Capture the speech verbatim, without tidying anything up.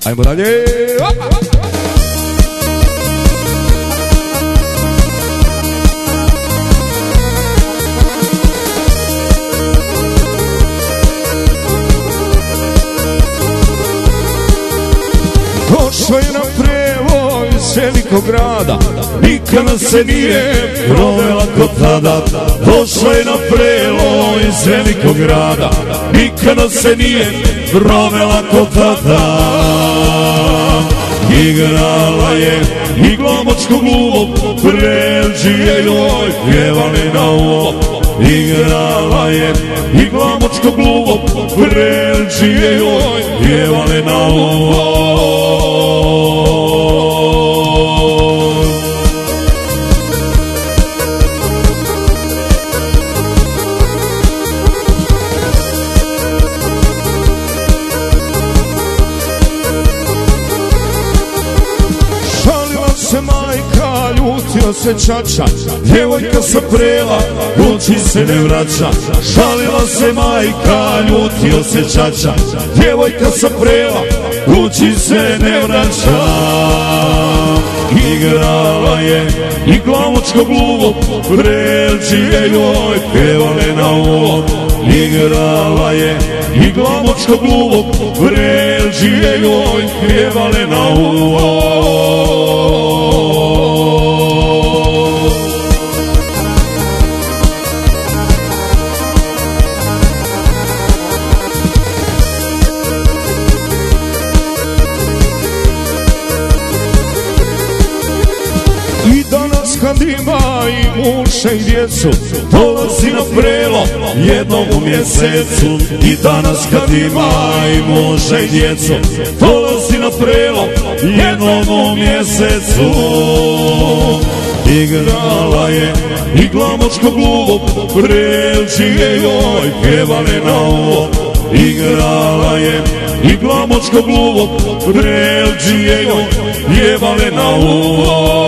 Ajmo dalje. Došla je na prevo iz velikog grada, nikada se nije provela ko tada. Došla je na prevo iz velikog grada, nikada se nije provela ko tada. Igrala je i glamočko gluvo, pređije joj pjevali na uvo. Igrala je i glamočko gluvo, pređije joj pjevali na uvo. Se majka, ljutio se čača, djevojka sa prela, kući se ne vraća. Žalila se majka, ljutio se čača, djevojka sa prela, kući se ne vraća. Igrala je i glamočko gluvo, pređije joj pjevale na uvo. Igrala je i glamočko gluvo, pređije joj pjevale na uvo. I danas kad ima i muže i djecu, dolazi na prelo jednom u mjesecu. I danas kad ima i muže i djecu, dolazi na prelo jednom u mjesecu. Igrala je i glamočko gluvo, pređije joj pjevale na uvo. Igrala je i glamočko gluvo, pređije joj pjevale na uvo.